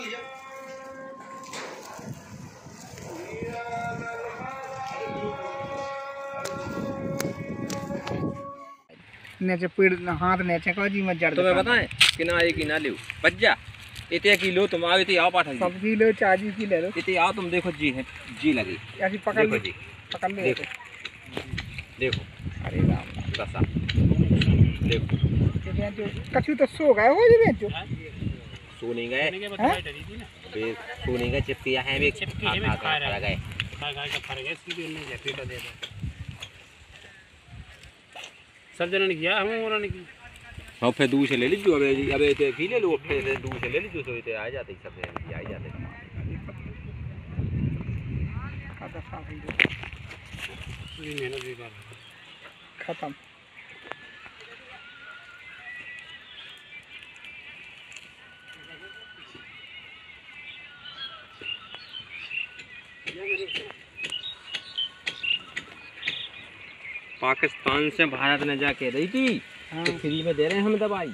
नीचे पेड़ हाथ नीचे का जी मत जड़ तुम्हें बताएं कि ना एक ही ना लियो बज्जा इतने किलो तुम आओ इतने आओ पाठा सब किलो 4 की ले लो इतने आओ तुम देखो जी है जी लगी ऐसी पकड़ देखो जी पकड़ ले देखो अरे राम दसा देखो जो कछु तो सो गए हो जी बेचो सो नहीं गए फिर सो नहीं गए चिपकिया है एक चिपकी है खा गए खा के फर गए सीधे नहीं जैसे तो दे दे सब जनों ने किया हम और ने की हां फिर दूर से ले लीजिए अबे ते भी ले लो फिर दूर से ले लीजिए तो इते आ जाते सब आ ही जाते खाता खा गई पूरी मेहनत भी कर खत्म पाकिस्तान से भारत में जाके रही थी तो फ्री में दे रहे हैं हम दवाई।